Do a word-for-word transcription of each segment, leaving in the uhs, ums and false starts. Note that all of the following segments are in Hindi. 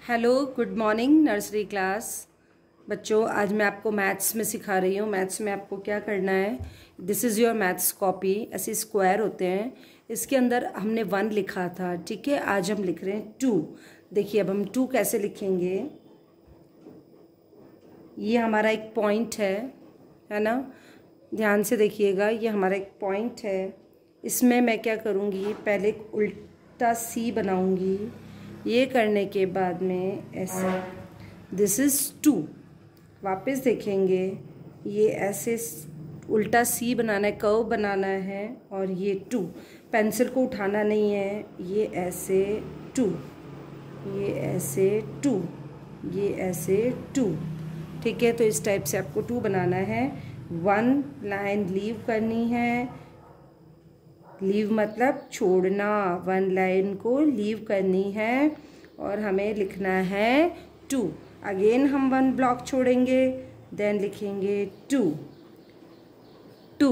Hello, good morning nursery class. बच्चों, आज मैं आपको मैथ्स में सिखा रही हूँ। मैथ्स में आपको क्या करना है, this is your maths copy. ऐसे स्क्वायर होते हैं, इसके अंदर हमने वन लिखा था, ठीक है। आज हम लिख रहे हैं टू। देखिए अब हम टू कैसे लिखेंगे। ये हमारा एक पॉइंट है है ना, ध्यान से देखिएगा। ये हमारा एक पॉइंट है, इसमें मैं क्या करूँगी, पहले एक उल्टा सी बनाऊँगी। ये करने के बाद में ऐसे, दिस इज़ टू। वापस देखेंगे, ये ऐसे उल्टा सी बनाना है, कर्व बनाना है, और ये टू। पेंसिल को उठाना नहीं है, ये ऐसे टू, ये ऐसे टू, ये ऐसे टू, ठीक है। तो इस टाइप से आपको टू बनाना है। वन लाइन लीव करनी है, लीव मतलब छोड़ना, वन लाइन को लीव करनी है, और हमें लिखना है टू। अगेन हम वन ब्लॉक छोड़ेंगे, देन लिखेंगे टू टू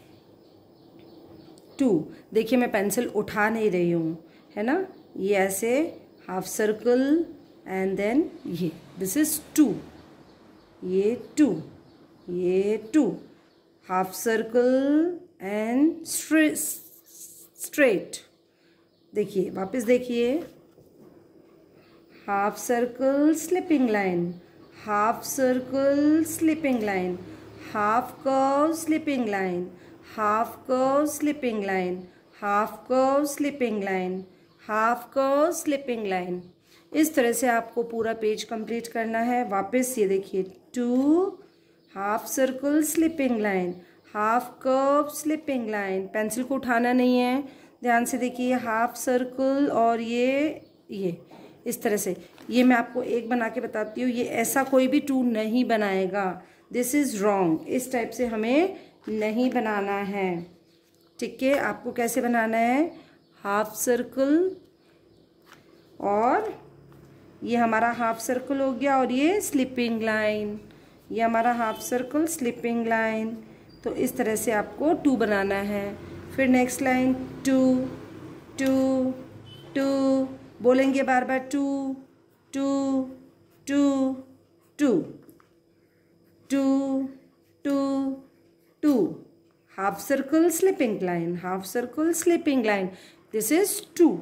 टू। देखिए मैं पेंसिल उठा नहीं रही हूँ, है ना। ये ऐसे हाफ सर्कल एंड देन ये, दिस इज टू, ये टू, ये two, half circle and straight. देखिए वापस देखिए, half circle sleeping line, half circle sleeping line, half curve sleeping line, half curve sleeping line, half curve sleeping line, half curve sleeping line. इस तरह से आपको पूरा पेज कंप्लीट करना है। वापस ये देखिए, two, half circle sleeping line, half curve sleeping line. Pencil को उठाना नहीं है, ध्यान से देखिए, हाफ सर्कल और ये ये इस तरह से। ये मैं आपको एक बना के बताती हूँ, ये ऐसा कोई भी टू नहीं बनाएगा, दिस इज़ रॉन्ग। इस टाइप से हमें नहीं बनाना है, ठीक है। आपको कैसे बनाना है, हाफ सर्कल, और ये हमारा हाफ सर्कल हो गया, और ये स्लिपिंग लाइन, ये हमारा हाफ सर्कल स्लिपिंग लाइन। तो इस तरह से आपको टू बनाना है। फिर next line, two two two, बोलेंगे बार बार, two two two two two two two, half circle sleeping line, half circle sleeping line, this is two.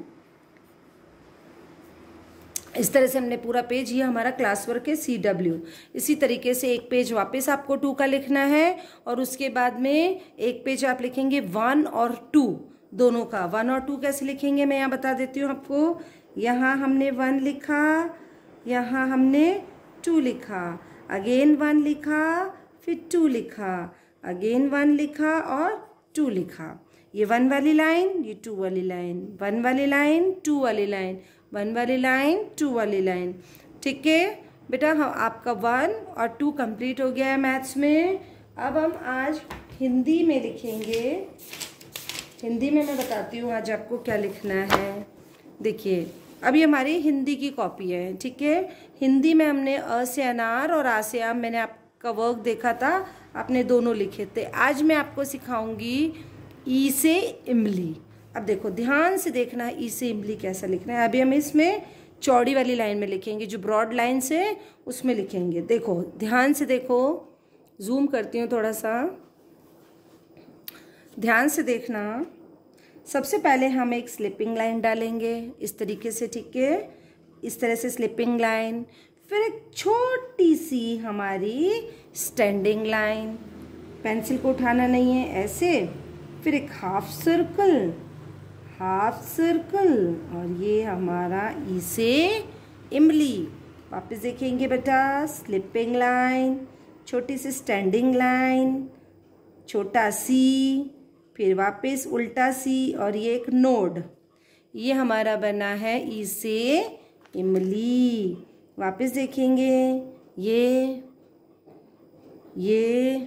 इस तरह से हमने पूरा पेज, ये हमारा क्लास वर्क है सी डब्ल्यू। इसी तरीके से एक पेज वापस आपको टू का लिखना है, और उसके बाद में एक पेज आप लिखेंगे वन और टू दोनों का। वन और टू कैसे लिखेंगे मैं यहाँ बता देती हूँ आपको। यहाँ हमने वन लिखा, यहाँ हमने टू लिखा, अगेन वन लिखा, फिर टू लिखा, अगेन वन लिखा और टू लिखा। ये वन वाली लाइन, ये टू वाली लाइन, वन वाली लाइन, टू वाली लाइन, वन वाली लाइन, टू वाली लाइन, ठीक है बेटा। हम आपका वन और टू कंप्लीट हो गया है मैथ्स में। अब हम आज हिंदी में लिखेंगे। हिंदी में मैं बताती हूँ आज आपको क्या लिखना है। देखिए अभी हमारी हिंदी की कॉपी है, ठीक है। हिंदी में हमने अ से अनार और आ से आम, मैंने आपका वर्क देखा था, आपने दोनों लिखे थे। आज मैं आपको सिखाऊंगी ई से इमली। अब देखो ध्यान से देखना है, ई से इमली कैसा लिखना है। अभी हम इसमें चौड़ी वाली लाइन में लिखेंगे, जो ब्रॉड लाइन से उसमें लिखेंगे। देखो ध्यान से देखो, जूम करती हूँ थोड़ा सा, ध्यान से देखना। सबसे पहले हम एक स्लिपिंग लाइन डालेंगे इस तरीके से, ठीक है, इस तरह से स्लिपिंग लाइन। फिर एक छोटी सी हमारी स्टैंडिंग लाइन, पेंसिल को उठाना नहीं है, ऐसे। फिर एक हाफ सर्कल, हाफ सर्कल, और ये हमारा ई से इमली। वापस देखेंगे बेटा, स्लिपिंग लाइन, छोटी सी स्टैंडिंग लाइन, छोटा सी, फिर वापस उल्टा सी, और ये एक नोड। ये हमारा बना है ई से इमली। वापस देखेंगे, ये ये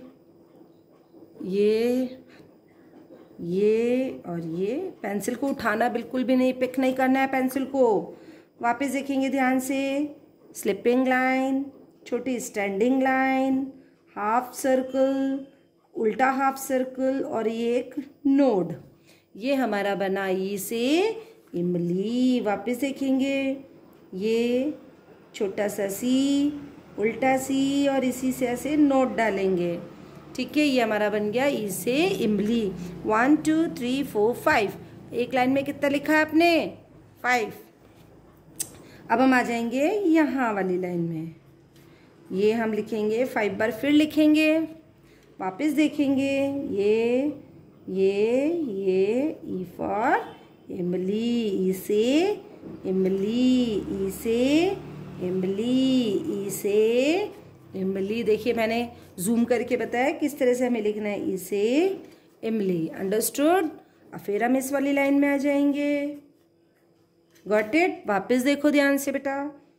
ये ये और ये। पेंसिल को उठाना बिल्कुल भी नहीं, पिक नहीं करना है पेंसिल को। वापस देखेंगे ध्यान से, स्लिपिंग लाइन, छोटी स्टैंडिंग लाइन, हाफ सर्कल, उल्टा हाफ सर्कल, और ये एक नोड। ये हमारा बना ई से इमली। वापस देखेंगे, ये छोटा सा सी, उल्टा सी, और इसी से ऐसे नोट डालेंगे। ठीक है, ये हमारा बन गया ई से इमली। One two three four five. एक लाइन में कितना लिखा है आपने? फाइव। अब हम आ जाएंगे यहाँ वाली लाइन में। ये हम लिखेंगे फाइव बार, फिर लिखेंगे, वापस देखेंगे। ये ये ये ई फॉर इमली, ई से इमली, ई से इमली, ई से इमली। देखिए मैंने जूम करके बताया किस तरह से हमें लिखना है, ई से इमली। अंडरस्टूड? अब फिर हम इस वाली लाइन में आ जाएंगे। Got it? वापस देखो ध्यान से बेटा।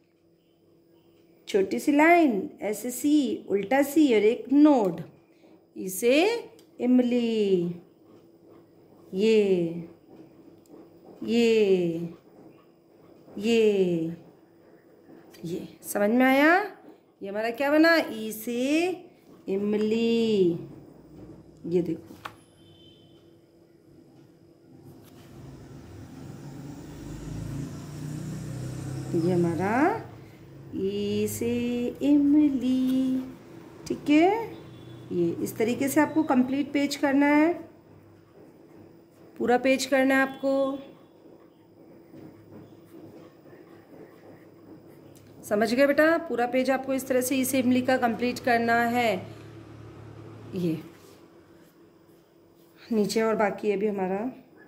छोटी सी लाइन, ऐसे सी, उल्टा सी और एक नोड, ई से इमली। ये ये ये ये समझ में आया? ये हमारा क्या बना? ई से इमली। ये देखो, ये हमारा ई से इमली। ठीक है, ये इस तरीके से आपको कंप्लीट पेज करना है, पूरा पेज करना है आपको। समझ गए बेटा? पूरा पेज आपको इस तरह से ई से इमली का कंप्लीट करना है। ये नीचे और बाकी है भी हमारा।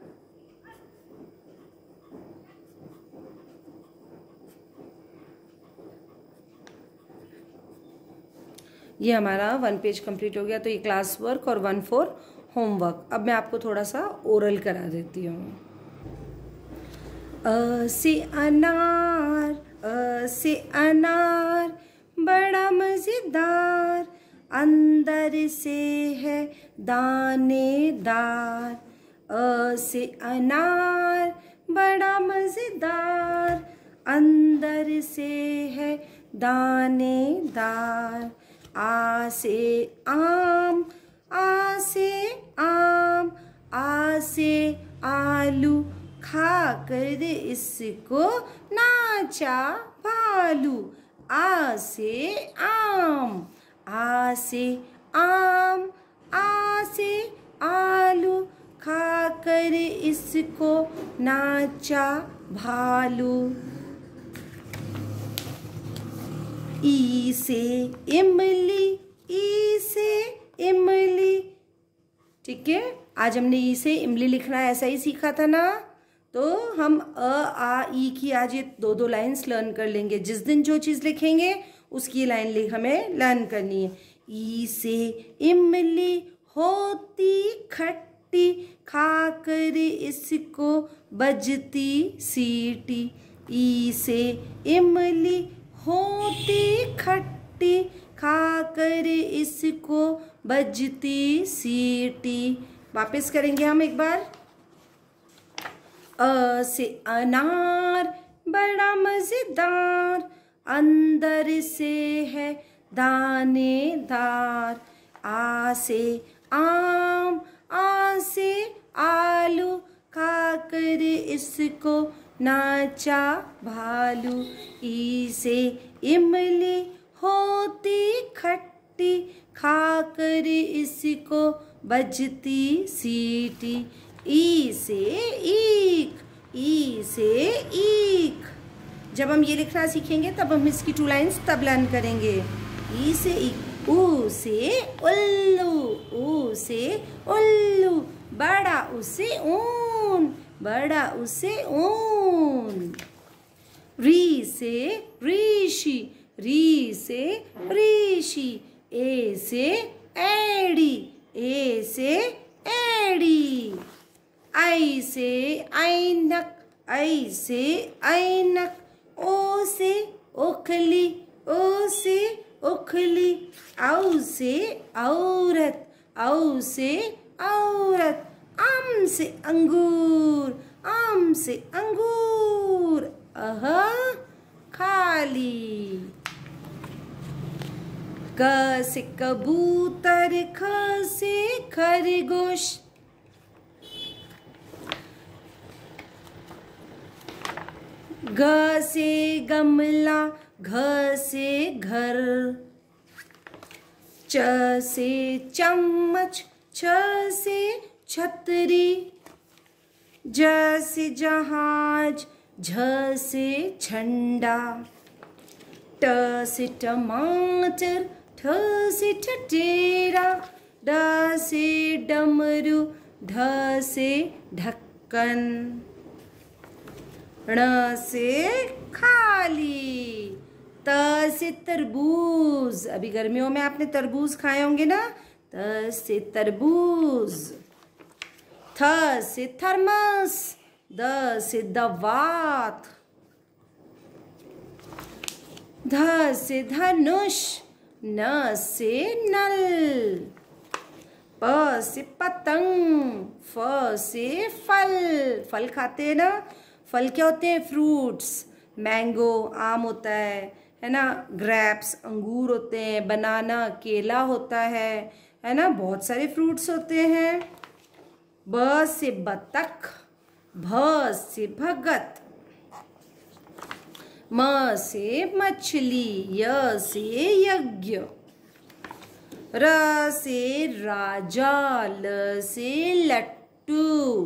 ये हमारा वन पेज कंप्लीट हो गया। तो ये क्लास वर्क और वन फोर होमवर्क। अब मैं आपको थोड़ा सा ओरल करा देती हूँ। अ से अनार, अ से अनार बड़ा मज़ेदार, अंदर से है दानेदार। अ से अनार बड़ा मज़ेदार, अंदर से है दानेदार। आ से आम, आ से आम, आ से आलू, खाकर इसको नाचा भालू। आ से आम, आ से आम, आ से आलू, खाकर इसको नाचा भालू। ई से इमली, ई से इमली। ठीक है, आज हमने ई से इमली लिखना है, ऐसा ही सीखा था ना। तो हम अ आ ई की आज ये दो दो लाइन्स लर्न कर लेंगे। जिस दिन जो चीज़ लिखेंगे उसकी लाइन लिख हमें लर्न करनी है। ई से इमली होती खट्टी, खाकर इसको बजती सीटी। ई से इमली होती खट्टी, खाकर इसको बजती सीटी। वापस करेंगे हम एक बार। अ से अनार बड़ा मज़ेदार, अंदर से है दानेदार। आ से आम, आ से आलू, खाकर इसको नाचा भालू। ई से इमली होती खट्टी, खाकर इसको बजती सीटी। ई से ईख, ई से ईख। जब हम ये लिखना सीखेंगे तब हम इसकी टू लाइन्स तब लर्न करेंगे। ई से ईख। ऊ से उल्लू, ऊ से उल्लू, बड़ा उसे ऊन, बड़ा उसे ऊन। री से ऋषि, री से ऋषि। ए से एड़ी, ए से एड़ी। आई से ऐनक, आई से ऐनक। ओ से ओखली, ओ से ओखली। औ से औरत, औ से औरत। आम से अंगूर, आम से अंगूर। अह खाली। क से कबूतर, ख से खरगोश। ग से गमला, घ से घर, च से चम्मच, छ से छतरी, ज से जहाज, झ से झंडा, ट से टमाटर, ठ से ठठेरा, ड से डमरू, ढ से ढक्कन, ण से खाली, त से तरबूज, अभी गर्मियों में आपने तरबूज खाए होंगे ना, त से तरबूज, थ से थर्मस, द से दवात, ध से धनुष, न से नल, प से पतंग, फ से फल, फल खाते हैं ना, फल क्या होते हैं? फ्रूट्स, मैंगो आम होता है है ना, ग्रेप्स अंगूर होते हैं, बनाना केला होता है है ना, बहुत सारे फ्रूट्स होते हैं। ब से बतख, भ से भगत, म से मछली, य से यज्ञ, र से राजा, ल से लट्टू,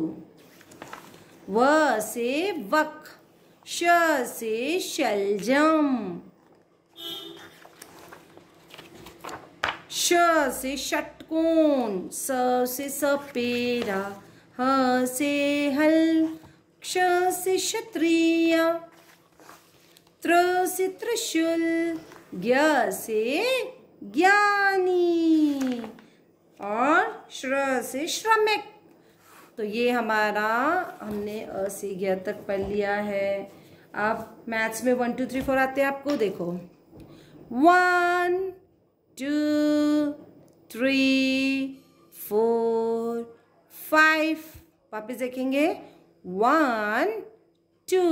व से वक, श से शलजम, श से षटकोण, स से सपेरा, ह से हल, क्ष से क्षत्रिय, त्र से त्रिशूल, ज्ञ से ज्ञानी और श्र से श्रमिक। तो ये हमारा हमने अ से ज्ञ तक पढ़ लिया है। अब मैथ्स में वन टू थ्री फोर आते हैं आपको, देखो one two three four five, वापिस देखेंगे वन टू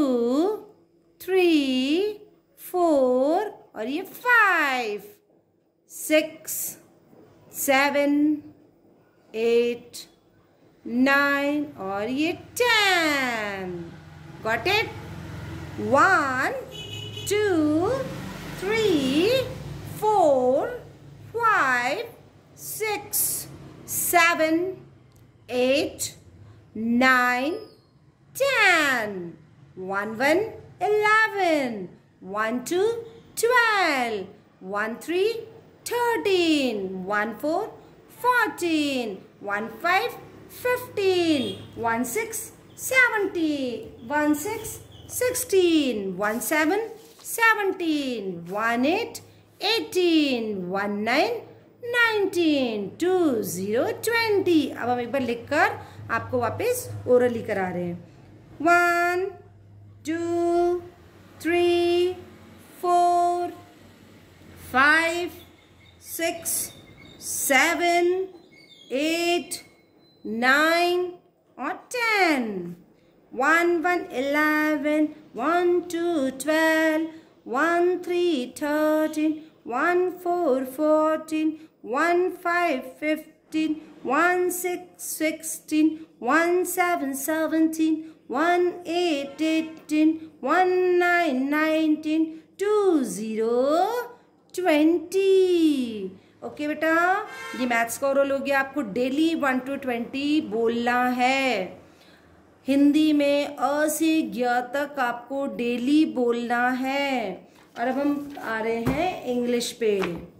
थ्री फोर और ये five, six seven eight nine और ये ten. Got it? One two three four five six seven eight nine ten. One one eleven, one two twelve, one three thirteen, one four fourteen, one five fifteen, one six seventeen, one six sixteen, one seven seventeen, one eight eighteen, one nine nineteen, two zero twenty. अब हम एक बार लिखकर आपको वापस ओरली करा रहे हैं। One two three four five six seven eight nine और ten. One one eleven, one two twelve, one three thirteen, one four fourteen, one five fifteen, one six sixteen, one seven seventeen, one eight eighteen, one nine nineteen, two zero twenty. Okay बेटा, ये मैथ्स का ओरल हो गया। आपको डेली वन टू ट्वेंटी बोलना है। हिंदी में अ से ज्ञ तक आपको डेली बोलना है। और अब हम आ रहे हैं इंग्लिश पे।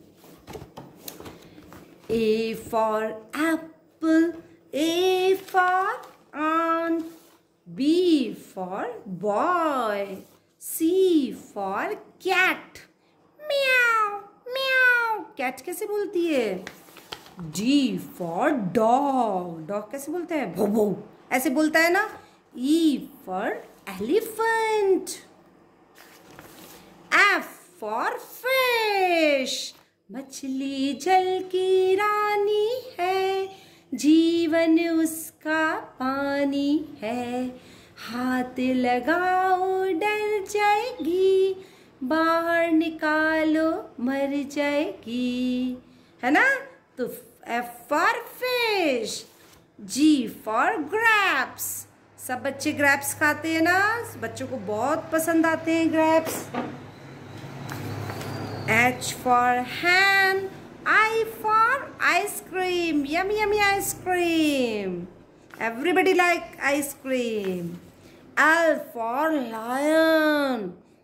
A for apple, A for ant, B for boy, C for cat, म्याऊ म्याऊ, कैट कैसे बोलती है? डी फॉर डॉग, डॉग कैसे बोलता है? भौ भौ, ऐसे बोलता है ना। E for elephant, F for fish, मछली जल की रानी है, जीवन उसका पानी है, हाथ लगाओ डर जाएगी, बाहर निकालो मर जाएगी, है ना। तो F for fish, G for grapes, सब बच्चे ग्रेप्स खाते हैं ना, बच्चों को बहुत पसंद आते हैं grapes. H for hen. I for ice cream. Yummy, yummy ice cream. Everybody like ice cream. L for lion.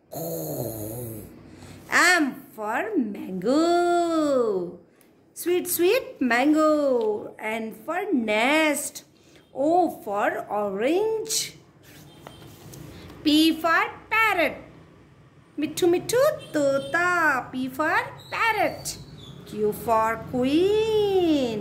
M for mango. Sweet, sweet mango. N for nest. O for orange. P for parrot. Mittu mittu tota. P for parrot. Q for queen.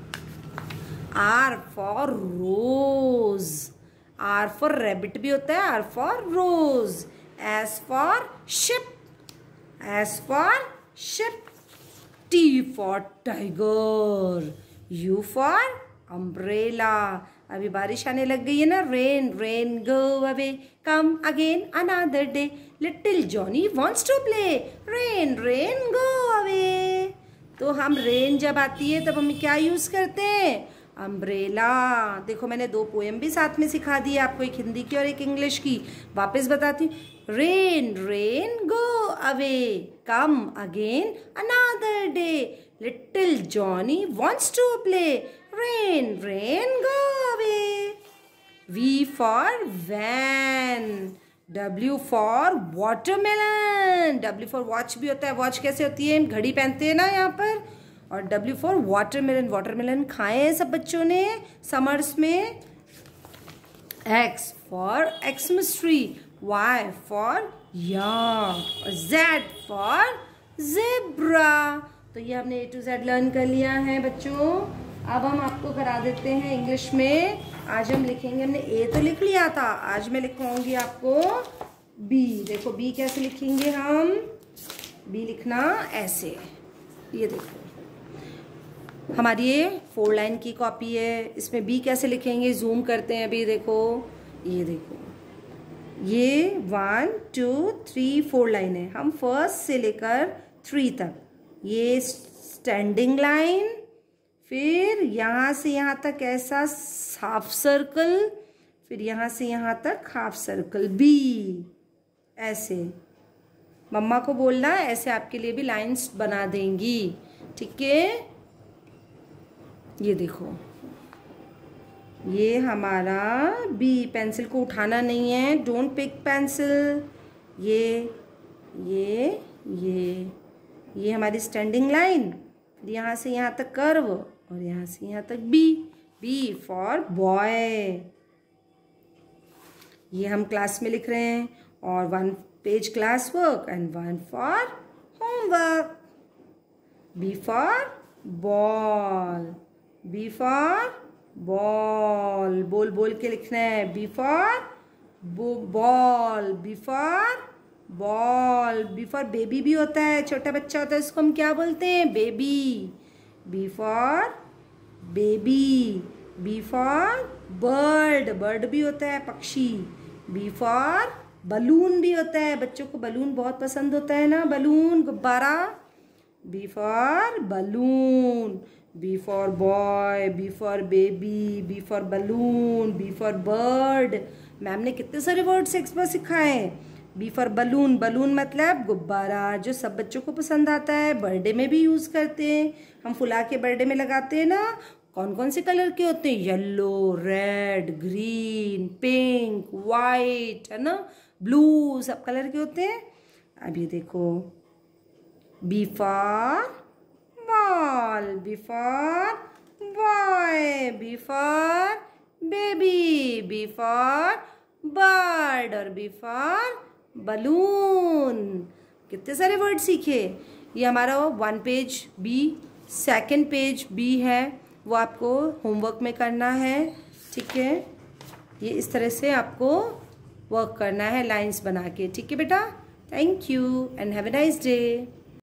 R for rose. R for rabbit भी होता है. R for rose. S for ship. S for ship. T for tiger. U for umbrella. अभी बारिश आने लग गई है ना. Rain, rain, go away. Come again another day. Little Johnny wants to play. Rain, rain, go away. तो हम रेन जब आती है तब हम क्या यूज़ करते हैं? अम्ब्रेला. देखो मैंने दो पोएम भी साथ में सिखा दी है आपको, एक हिंदी की और एक इंग्लिश की. वापस बताती हूँ. Rain rain go away, come again another day, little Johnny wants to play, rain rain go away. V for van. W for watermelon. W for watch भी होता है. वॉच कैसे होती है? घड़ी पहनते हैं ना यहाँ पर. और W फॉर वाटरमेलन. वाटरमेलन खाए हैं सब बच्चों ने समर्स में. X for Xmas tree. Y for yak. और Z फॉर ज़ेब्रा. तो ये हमने ए टू जेड लर्न कर लिया है बच्चों. अब हम आपको करा देते हैं इंग्लिश में. आज हम लिखेंगे, हमने ए तो लिख लिया था, आज मैं लिखवाऊंगी आपको बी. देखो बी कैसे लिखेंगे हम. बी लिखना ऐसे. ये देखो हमारी ये फोर लाइन की कॉपी है. इसमें बी कैसे लिखेंगे, जूम करते हैं अभी. देखो ये देखो, ये one two three four line है. हम फर्स्ट से लेकर थ्री तक ये स्टैंडिंग लाइन, फिर यहाँ से यहाँ तक ऐसा हाफ सर्कल, फिर यहाँ से यहाँ तक हाफ सर्कल. बी ऐसे. मम्मा को बोलना ऐसे आपके लिए भी लाइंस बना देंगी. ठीक है. ये देखो ये हमारा बी. पेंसिल को उठाना नहीं है. Don't pick pencil. ये ये ये ये हमारी स्टैंडिंग लाइन. यहाँ से यहाँ तक कर्व और यहाँ से यहाँ तक बी. B for boy. ये हम क्लास में लिख रहे हैं. और one page class work and one for homework. B for ball. B for ball. बोल बोल के लिखना है. B for ball. B for ball. B for baby भी होता है. छोटा बच्चा होता है, उसको हम क्या बोलते हैं? Baby. B for baby. B for bird. Bird भी होता है, पक्षी. बी फॉर बलून भी होता है. बच्चों को बलून बहुत पसंद होता है ना, बलून, गुब्बारा. B for balloon. B for boy. B for baby. B for balloon. B for bird. Ma'am ने कितने सारे वर्ड्स एक बार सिखाए हैं. B for balloon. बलून मतलब गुब्बारा, जो सब बच्चों को पसंद आता है. बर्थडे में भी यूज़ करते हैं हम. फुला के बर्थडे में लगाते हैं ना. कौन कौन से कलर के होते हैं? Yellow, red, green, pink, white, है ना, ब्लू, सब कलर के होते हैं. अब ये देखो B for ball. B for boy. B for baby. B for bird. और बी फॉर बलून. कितने सारे वर्ड सीखे. ये हमारा one page B. Second page B है, वो आपको होमवर्क में करना है. ठीक है. ये इस तरह से आपको वर्क करना है लाइंस बना के. ठीक है बेटा. Thank you and have a nice day.